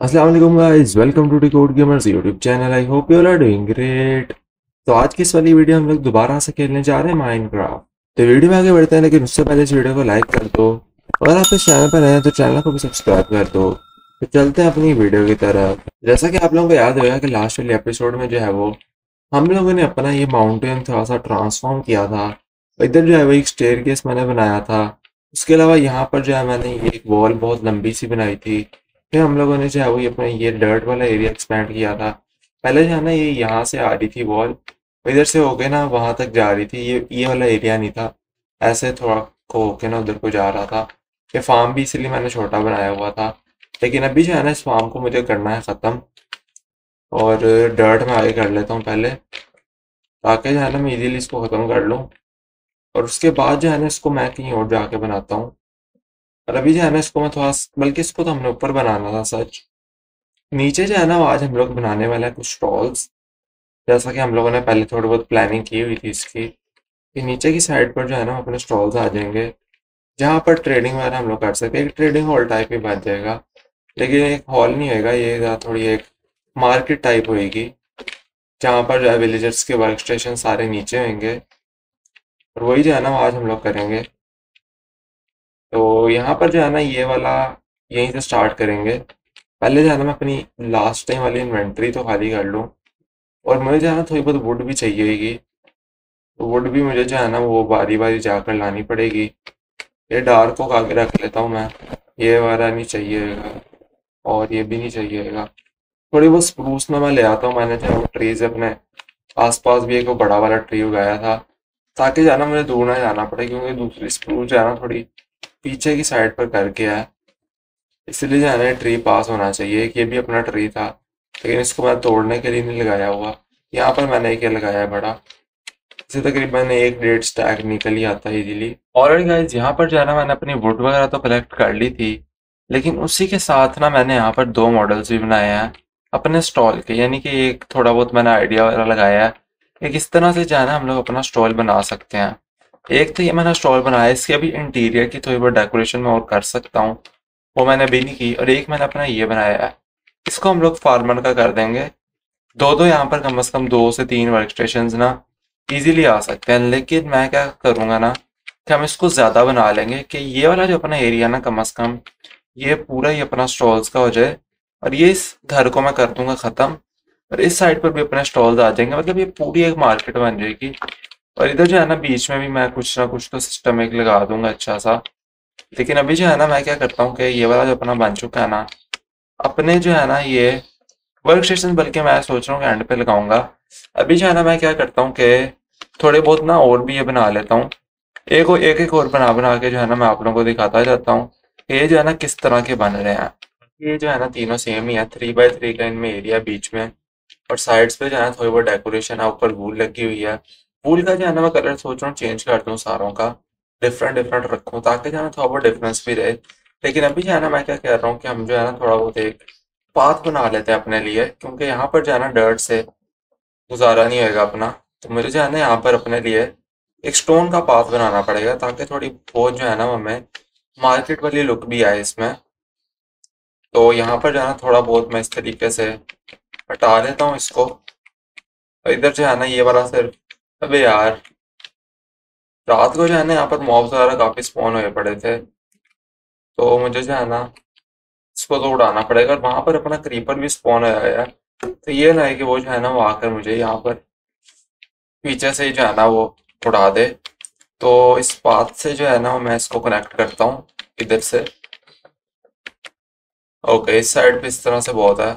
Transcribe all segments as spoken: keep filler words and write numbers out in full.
अस्सलाम वालेकुम guys, welcome to decode gamers YouTube channel. I hope you all are doing great. तो आज की इस वाली वीडियो हम लोग दोबारा से खेलने जा रहे हैं माइनक्राफ्ट। तो वीडियो में आगे बढ़ते हैं, लेकिन उससे पहले इस वीडियो को लाइक कर दो। अगर आप इस चैनल पर नए हैं तो चैनल को भी सब्सक्राइब कर दो। तो चलते हैं अपनी वीडियो की तरफ। जैसा कि आप लोगों को याद होगा कि लास्ट वाले एपिसोड में जो है वो हम लोगों ने अपना ये माउंटेन थोड़ा सा ट्रांसफॉर्म किया था। इधर जो है वो एक स्टेयरकेस मैंने बनाया था। उसके अलावा यहाँ पर जो है मैंने ये एक वॉल बहुत लंबी सी बनाई थी। फिर हम लोगों ने जो है वो ये अपना ये डर्ट वाला एरिया एक्सपेंड किया था। पहले जो है ना ये यहाँ से आ रही थी वॉल, इधर से होके ना वहां तक जा रही थी। ये ये वाला एरिया नहीं था, ऐसे थोड़ा को होके ना उधर को जा रहा था। ये फार्म भी इसलिए मैंने छोटा बनाया हुआ था। लेकिन अभी जो है ना इस फार्म को मुझे करना है ख़त्म। और डर्ट में आगे कर लेता हूँ पहले, ताकि जो है ना मैं इजीली इसको ख़त्म कर लूँ। और उसके बाद जो है ना इसको मैं कहीं और जाके बनाता हूँ। और अभी जो है ना इसको मैं थोड़ा, बल्कि इसको तो हमने ऊपर बनाना था सच। नीचे जो है ना वो आज हम लोग बनाने वाला है कुछ स्टॉल्स। जैसा कि हम लोगों ने पहले थोड़ी बहुत प्लानिंग की हुई थी इसकी, कि नीचे की साइड पर जो है ना अपने स्टॉल्स आ जाएंगे, जहाँ पर ट्रेडिंग वगैरह हम लोग कर सकते हैं। एक ट्रेडिंग हॉल टाइप ही बन जाएगा, लेकिन एक हॉल नहीं होगा ये, ज़्यादा थोड़ी एक मार्केट टाइप होएगी, जहाँ पर जो है विलेजर्स के वर्क स्टेशन सारे नीचे होंगे। और वही जो है ना वो आज हम लोग करेंगे। तो यहाँ पर जो है ना ये वाला यहीं से स्टार्ट करेंगे। पहले जो है ना मैं अपनी लास्ट टाइम वाली इन्वेंट्री तो खाली कर लूँ। और मुझे जो है ना थोड़ी बहुत वुड भी चाहिए होगी। तो वुड भी मुझे जो है ना वो बारी बारी जाकर लानी पड़ेगी। ये डार्क को आगे रख लेता हूँ मैं। ये वाला नहीं चाहिएगा, और ये भी नहीं चाहिएगा। थोड़ी बहुत स्प्रूस में मैं ले आता हूँ। मैंने जो है वो ट्रीज अपने आसपास भी एक वो बड़ा वाला ट्री उगाया था, ताकि जाना मुझे दूर ना जाना पड़े, क्योंकि दूसरी स्प्रूस जो है ना थोड़ी पीछे की साइड पर करके है। इसलिए जो है ना ट्री पास होना चाहिए। एक ये भी अपना ट्री था, लेकिन इसको मैं तोड़ने के लिए नहीं लगाया हुआ। यहाँ पर मैंने एक ये लगाया है बड़ा। इसे तकरीबन एक डेढ़ स्टैक निकल ही आता है इजीली। ऑलरेडी गाइज यहाँ पर जो है ना मैंने अपनी वुड वगैरह तो कलेक्ट कर ली थी, लेकिन उसी के साथ ना मैंने यहाँ पर दो मॉडल्स भी बनाए हैं अपने स्टॉल के। यानी कि एक थोड़ा बहुत मैंने आइडिया वगैरह लगाया है कि किस तरह से जो है ना हम लोग अपना स्टॉल बना सकते हैं। एक तो ये मैंने स्टॉल बनाया है, इसके अभी इंटीरियर की थोड़ी बहुत डेकोरेशन में और कर सकता हूँ, वो मैंने अभी नहीं की। और एक मैंने अपना ये बनाया है, इसको हम लोग फार्मर का कर देंगे। दो दो यहाँ पर कम से कम दो से तीन वर्क स्टेशन ना इजीली आ सकते हैं। लेकिन मैं क्या करूँगा ना कि हम इसको ज़्यादा बना लेंगे, कि ये वाला जो अपना एरिया ना कम से कम ये पूरा ही अपना स्टॉल्स का हो जाए। और ये इस घर को मैं कर दूंगा ख़त्म, और इस साइड पर भी अपने स्टॉल्स आ जाएंगे। मतलब ये पूरी एक मार्केट बन जाएगी। और इधर जो है ना बीच में भी मैं कुछ ना कुछ तो सिस्टम एक लगा दूंगा अच्छा सा। लेकिन अभी जो है ना मैं क्या करता हूँ कि ये वाला जो अपना बन चुका है ना, अपने जो है ना ये वर्क स्टेशन, बल्कि मैं सोच रहा हूँ कि एंड पे लगाऊंगा। अभी जो है ना मैं क्या करता हूँ कि थोड़े बहुत ना और भी ये बना लेता हूँ। एक और एक एक और बना बना के जो है ना मैं आप लोगों को दिखाता जाता हूँ कि ये जो है ना किस तरह के बन रहे हैं। ये जो है ना तीनों सेम ही है, थ्री बाय थ्री का इनमें एरिया बीच में। और साइड्स पे जो है ना थोड़ी बहुत डेकोरेशन है, ऊपर वूल लगी हुई है। वूल का जो है ना मैं कलर सोच रहा हूँ चेंज कर दूँ सारों का, डिफरेंट डिफरेंट रखूँ, ताकि जो है ना थोड़ा बहुत डिफरेंस भी रहे। लेकिन अभी जो है ना मैं क्या कह रहा हूँ कि हम जो है ना थोड़ा बहुत एक पाथ बना लेते हैं अपने लिए, क्योंकि यहाँ पर जो है ना डर्ट से गुजारा नहीं होएगा अपना। तो मुझे जो है ना यहाँ पर अपने लिए एक स्टोन का पाथ बनाना पड़ेगा, ताकि थोड़ी बहुत जो है ना हमें मार्केट वाली लुक भी आए इसमें। तो यहाँ पर जो है ना थोड़ा बहुत मैं इस तरीके से हटा देता हूँ इसको। और इधर जो है ना ये वाला सिर्फ, अबे यार, रात को जो है ना यहाँ पर मॉब्स वगैरह काफी स्पॉन हुए पड़े थे। तो मुझे जो है ना इसको तो उड़ाना पड़ेगा। और वहां पर अपना क्रीपर भी स्पॉन आया है, तो ये ना है कि वो जो है ना वो आकर मुझे यहाँ पर पीछे से ही जो है ना वो उड़ा दे। तो इस पाथ से जो है ना मैं इसको कनेक्ट करता हूँ इधर से। ओके, इस साइड पे इस तरह से बहुत है।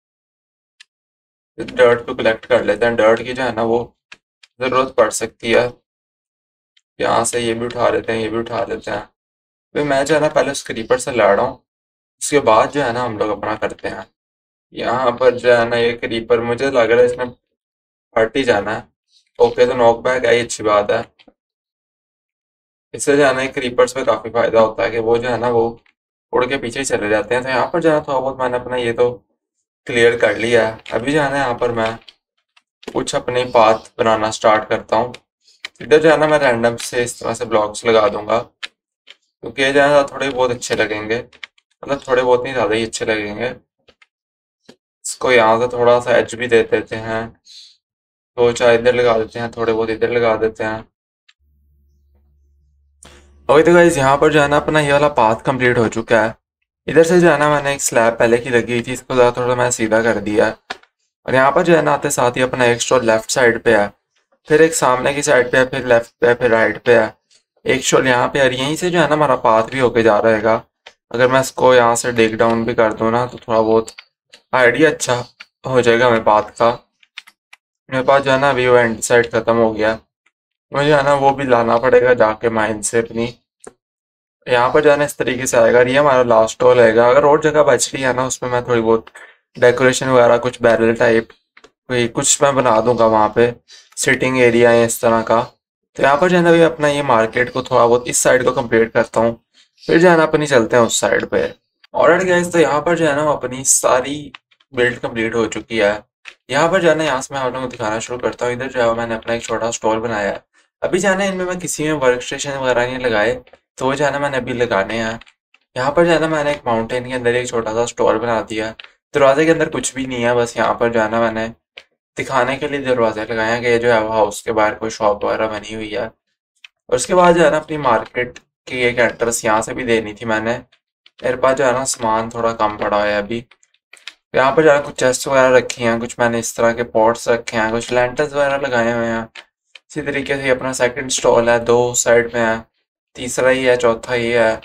डर्ट को कलेक्ट कर लेते हैं, डर्ट की जो है ना वो जरूरत पड़ सकती है। यहाँ से ये भी उठा लेते हैं, ये भी उठा लेते हैं। फिर मैं जो है ना पहले उस क्रीपर से लड़ रहा हूँ, उसके बाद जो है ना हम लोग अपना करते हैं। यहाँ पर जो है ना ये क्रीपर मुझे लग रहा है इसमें फट ही जाना है। ओके, तो नॉक बैक आई, अच्छी बात है। इससे जो है ना क्रीपर्स पे काफी फायदा होता है कि वो जो है ना वो उड़ के पीछे ही चले जाते हैं। तो यहाँ पर जो है थोड़ा बहुत मैंने अपना ये तो क्लियर कर लिया है। अभी जो है ना यहाँ पर मैं कुछ अपने पाथ बनाना स्टार्ट करता हूँ। इधर जो है ना मैं रैंडम से इस तरह से ब्लॉक्स लगा दूंगा, क्योंकि ये जो है ना थोड़े बहुत अच्छे लगेंगे। मतलब थोड़े बहुत नहीं, ज़्यादा ही अच्छे लगेंगे। इसको यहाँ से थोड़ा सा एज भी दे देते हैं, दो चार इधर लगा देते हैं, थोड़े बहुत इधर लगा देते हैं। ओके तो गाइस यहाँ पर जो है ना अपना ये वाला पाथ कंप्लीट हो चुका है। इधर से जो है ना मैंने एक स्लैब पहले की लगी हुई थी, इसको ज़रा थोड़ा मैं सीधा कर दिया है। और यहाँ पर जो है ना आते साथ ही अपना एक स्टॉल लेफ्ट साइड पे है, फिर एक सामने की साइड पे है, फिर लेफ्ट पे है, फिर राइट पे है, एक स्टॉल यहाँ पे है। और यहीं से जो है ना हमारा पाथ भी होके जा रहेगा। अगर मैं इसको यहाँ से डिग डाउन भी कर दूँ ना तो थोड़ा बहुत आइडिया अच्छा हो जाएगा हमें पाथ का। मेरे पास जो है ना अभी वो एंड साइड खत्म हो गया, मुझे है ना वो भी लाना पड़ेगा जाके माइन से अपनी। यहाँ पर जाना इस तरीके से आएगा, और ये हमारा लास्ट स्टॉल रहेगा। अगर और जगह बच रही है ना उसमें मैं थोड़ी बहुत डेकोरेशन वगैरह कुछ बैरल टाइप कोई कुछ मैं बना दूंगा वहाँ पे, सिटिंग एरिया है इस तरह का। तो यहाँ पर जो है ना अभी अपना ये मार्केट को थोड़ा बहुत इस साइड को कंप्लीट करता हूँ, फिर जो है ना अपनी चलते हैं उस साइड पे। ऑलराइट गाइस, तो यहाँ पर जो है ना अपनी सारी बिल्ड कंप्लीट हो चुकी है। यहाँ पर जो है ना यहाँ से मैं आप लोगों को दिखाना शुरू करता हूँ। इधर जो है मैंने अपना एक छोटा स्टॉल बनाया है। अभी जो है ना इनमें मैं किसी में वर्क स्टेशन वगैरह नहीं लगाए, तो वो जो है ना मैंने अभी लगाने हैं। यहाँ पर जो है ना मैंने एक माउंटेन के अंदर एक छोटा सा स्टॉल बना दिया है। दरवाजे के अंदर कुछ भी नहीं है, बस यहाँ पर जो है ना मैंने दिखाने के लिए दरवाजे लगाए हैं कि ये जो है वो हाउस के बाहर कोई शॉप वगैरह बनी हुई है। और उसके बाद जो है ना अपनी मार्केट की एक एड्रेस यहाँ से भी देनी थी मैंने। मेरे पास जो है ना सामान थोड़ा कम पड़ा है अभी। तो यहाँ पर जो है कुछ चेस्ट वगैरह रखी हैं, कुछ मैंने इस तरह के पॉट्स रखे हैं, कुछ लैंटर्स वगैरह लगाए हुए हैं। इसी तरीके से अपना सेकंड स्टॉल है, दो साइड में है, तीसरा ही है, चौथा ही है,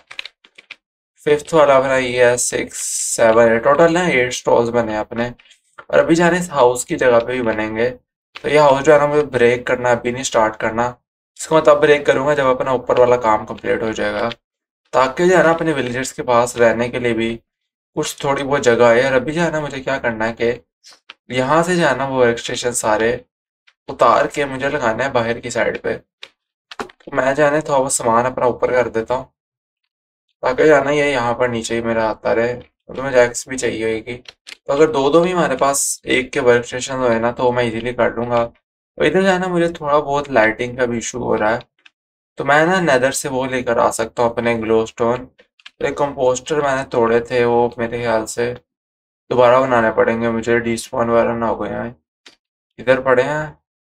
फिफ्थ वाला अपना ये है, सिक्स सेवन है, टोटल ना एट स्टॉल्स बने हैं अपने। और अभी जाने इस हाउस की जगह पे भी बनेंगे। तो ये हाउस जो है ना मुझे ब्रेक करना है, अभी नहीं स्टार्ट करना। इसको मैं तब ब्रेक करूंगा जब अपना ऊपर वाला काम कंप्लीट हो जाएगा, ताकि जो है ना अपने विलेजर्स के पास रहने के लिए भी कुछ थोड़ी बहुत जगह है। और अभी जो है ना मुझे क्या करना है कि यहाँ से जो है ना वो वर्क स्टेशन सारे उतार के मुझे लगाना है बाहर की साइड पे। तो मैं जो है ना थोड़ा बहुत सामान अपना ऊपर कर देता हूँ, ताकि जाना ये यहाँ पर नीचे ही मेरा आता रहे। तो मुझे एक्स भी चाहिए होगी, तो अगर दो दो भी हमारे पास एक के वर्क स्टेशन हो ना तो मैं इजीली कर लूंगा। तो इधर जो है ना मुझे थोड़ा बहुत लाइटिंग का भी इशू हो रहा है, तो मैं ना नेदर से वो लेकर आ सकता हूँ अपने ग्लो स्टोन। एक कंपोस्टर मैंने तोड़े थे, वो मेरे ख्याल से दोबारा बनाने पड़ेंगे मुझे, डिस्पॉन वगैरह ना हो गए हैं। इधर पड़े हैं?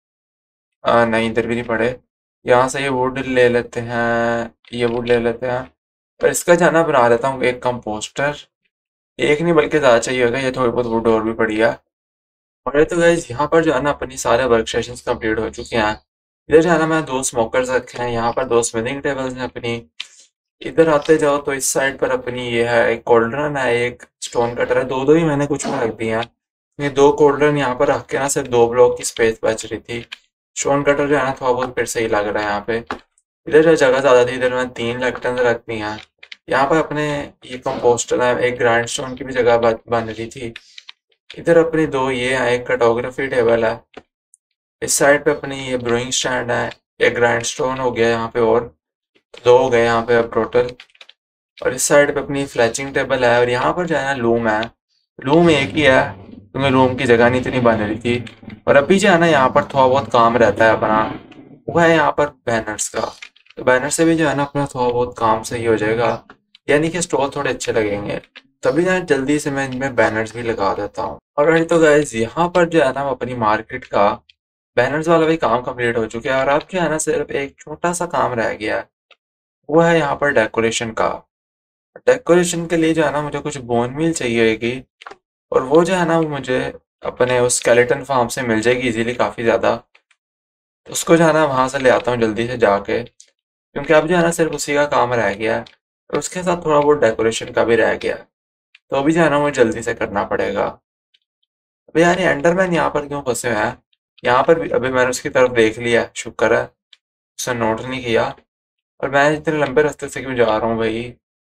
आ, नहीं इधर भी नहीं पड़े। यहाँ से ये वुड ले लेते हैं, ये वुड ले लेते हैं। पर इसका जाना बना लेता हूँ एक कंपोस्टर। एक नहीं बल्कि ज़्यादा चाहिए होगा, ये थोड़ी बहुत वुड और भी पड़ी है। और ये तो गाइस यहाँ पर जो है ना अपनी सारे वर्क सेशंस कंप्लीट हो चुके हैं। इधर जो है ना मैं दो स्मोकर्स रखे हैं, यहाँ पर दो स्मिथिंग टेबल्स हैं अपनी। इधर आते जाओ तो इस साइड पर अपनी ये है, एक कोल्ड्रन है, एक स्टोन कटर है, दो दो ही मैंने कुछ में रख दिए हैं। ये दो कोल्ड्रन यहाँ पर रख के ना सिर्फ दो ब्लॉक की स्पेस बच रही थी। स्टोन कटर जो है ना थोड़ा बहुत फिर सही लग रहा है यहाँ पे। इधर जो जगह ज़्यादा थी, इधर मैंने तीन लैक्टन रख दी हैं। यहाँ पर अपने ये कंपोस्टर है, एक ग्राइंड स्टोन की भी जगह बन बन रही थी। इधर अपनी दो ये है, एक कार्टोग्राफी टेबल है। इस साइड पे अपनी ये ब्रोइंग स्टैंड है, एक ग्राइंड स्टोन हो गया यहाँ पे, और दो हो गए यहाँ पे अब टोटल। और इस साइड पे अपनी फ्लैचिंग टेबल है, और यहाँ पर जो है ना लूम है। लूम एक ही है क्योंकि लूम की जगह नहीं इतनी बन रही थी। और अभी जो है ना यहाँ पर थोड़ा बहुत काम रहता है अपना, वो है यहाँ पर बैनर्स का। तो बैनर से भी जो है ना अपना थोड़ा बहुत काम सही हो जाएगा, यानी कि स्टॉल थोड़े अच्छे लगेंगे। तभी ना जल्दी से मैं इनमें बैनर्स भी लगा देता हूँ। और तो गाइज यहाँ पर जो है ना अपनी मार्केट का बैनर्स वाला भी काम कंप्लीट हो चुका है, और अब जो है ना सिर्फ एक छोटा सा काम रह गया है, वो है यहाँ पर डेकोरेशन का। डेकोरेशन के लिए जो है ना मुझे कुछ बोन मील चाहिए होगी, और वो जो है ना वो मुझे अपने उस स्केलेटन फार्म से मिल जाएगी इजीली काफ़ी ज़्यादा। तो उसको जो है ना वहाँ से ले आता हूँ जल्दी से जाके, क्योंकि अब जो है ना सिर्फ उसी का काम रह गया है, और उसके साथ थोड़ा बहुत डेकोरेशन का भी रह गया है। तो अभी जो है ना मुझे जल्दी से करना पड़ेगा। अबे यार ये एंडरमैन यहाँ पर क्यों फंसे हुए हैं? यहाँ पर भी अभी मैंने उसकी तरफ देख लिया, शुक्र है उसने नोट नहीं किया। और मैं इतने लंबे रास्ते से क्यों जा रहा हूँ भाई?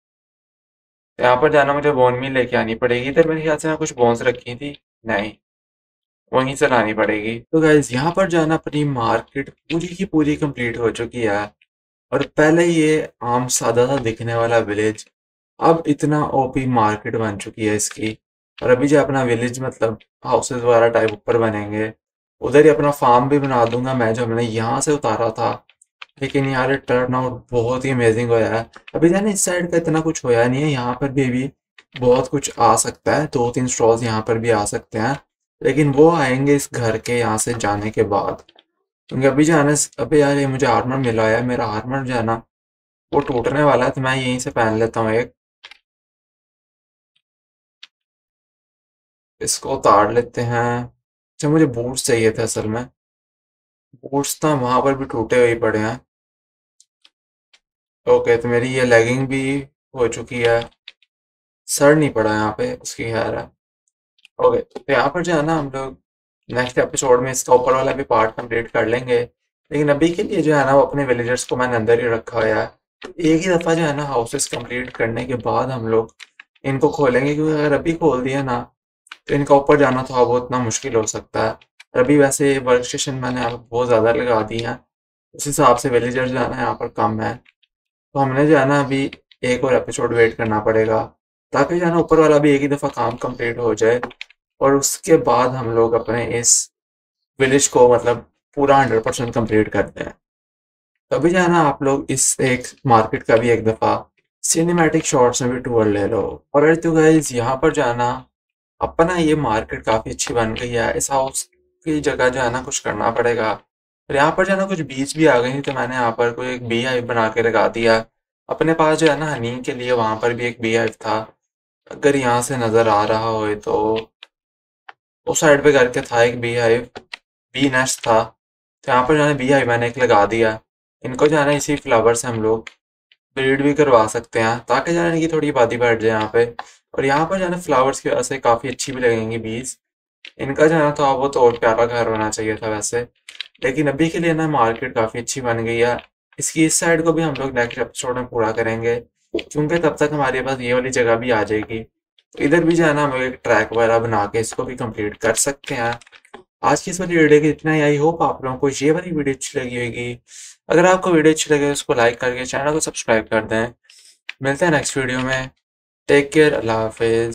यहाँ पर जाना मुझे बोन मील लेके आनी पड़ेगी। इधर मेरे ख्याल से मैं कुछ बोन्स रखी थी, नहीं वहीं से लानी पड़ेगी। तो गाइज यहाँ पर जो है ना अपनी मार्केट पूरी की पूरी कंप्लीट हो चुकी है। और पहले ये आम सादा सा दिखने वाला विलेज अब इतना ओपी मार्केट बन चुकी है इसकी। और अभी जो अपना विलेज मतलब हाउसेस वगैरह टाइप ऊपर बनेंगे, उधर ही अपना फार्म भी बना दूंगा मैं, जो हमने यहाँ से उतारा था। लेकिन यार टर्न आउट बहुत ही अमेजिंग होया है। अभी जाने इस साइड का इतना कुछ होया नहीं है, यहाँ पर भी अभी बहुत कुछ आ सकता है, दो तीन स्ट्रॉज यहाँ पर भी आ सकते हैं, लेकिन वो आएंगे इस घर के यहाँ से जाने के बाद। क्योंकि अभी जो है ना, अभी यार ये मुझे आर्मर मिला है, मेरा आर्मर जो है ना वो टूटने वाला है, तो मैं यहीं से पहन लेता हूँ एक। इसको उतार लेते हैं। अच्छा, मुझे बूट्स चाहिए थे असल में। बूट्स तो वहां पर भी टूटे हुए ही पड़े हैं। ओके, तो मेरी ये लेगिंग भी हो चुकी है। सर नहीं पड़ा यहाँ पे, उसकी खैर है। ओके, तो यहाँ पर जो है ना हम लोग नेक्स्ट एपिसोड में इसका ऊपर वाला भी पार्ट कंप्लीट कर लेंगे। लेकिन अभी के लिए जो है ना वो अपने विलेजर्स को मैंने अंदर ही रखा हुआ है। एक ही दफ़ा जो है ना हाउसेस कंप्लीट करने के बाद हम लोग इनको खोलेंगे, क्योंकि अगर अभी खोल दिया ना तो इनका ऊपर जाना थोड़ा बहुत इतना मुश्किल हो सकता है। और अभी वैसे वर्क स्टेशन मैंने यहाँ पे बहुत ज़्यादा लगा दी हैं, उस हिसाब से विलेजर्स जो है ना यहाँ पर कम है। तो हमने जो है ना अभी एक और एपिसोड वेट करना पड़ेगा, ताकि जो है ना ऊपर वाला भी एक ही दफ़ा काम कंप्लीट हो जाए। और उसके बाद हम लोग अपने इस विलेज को मतलब पूरा हंड्रेड परसेंट कम्प्लीट करते हैं। तभी जो है ना आप लोग इस एक मार्केट का भी एक दफ़ा सिनेमैटिक शॉट्स में भी टूर ले लो। और तो गाइज यहाँ पर जो है ना अपना ये मार्केट काफ़ी अच्छी बन गई है। इस हाउस की जगह जो है ना कुछ करना पड़ेगा। और यहाँ पर जो है ना कुछ बीज भी आ गई थी, तो मैंने यहाँ पर कोई एक बी हाइव बना के लगा दिया। अपने पास जो है ना हनी के लिए वहां पर भी एक बी हाइव था, अगर यहाँ से नज़र आ रहा हो तो। उस साइड पे करके था एक बी हाइव, बी नेस्ट था। तो यहाँ पर जो है बी हाइव मैंने एक लगा दिया। इनको जो है ना इसी फ्लावर से हम लोग ब्रीड भी करवा सकते हैं, ताकि जो है ना इनकी थोड़ी आबादी बढ़ जाए यहाँ पे। और यहाँ पर जो है ना फ्लावर्स की वजह से काफ़ी अच्छी भी लगेंगी बीज। इनका जो है ना थोड़ा बहुत और प्यारा घर होना चाहिए था वैसे। लेकिन अभी के लिए ना मार्केट काफ़ी अच्छी बन गई है। इसकी इस साइड को भी हम लोग नेक्स्ट एपिसोड में पूरा करेंगे, क्योंकि तब तक हमारे पास ये वाली जगह भी आ जाएगी। तो इधर भी जो है ना हम एक ट्रैक वगैरह बना के इसको भी कंप्लीट कर सकते हैं। आज की इस वाली वीडियो की इतना ही। आई होप आप लोगों को ये वाली वीडियो अच्छी लगी होगी। अगर आपको वीडियो अच्छी लगे तो उसको लाइक करके चैनल को सब्सक्राइब कर दें। मिलते हैं नेक्स्ट वीडियो में। टेक केयर, अल्लाह हाफिज़।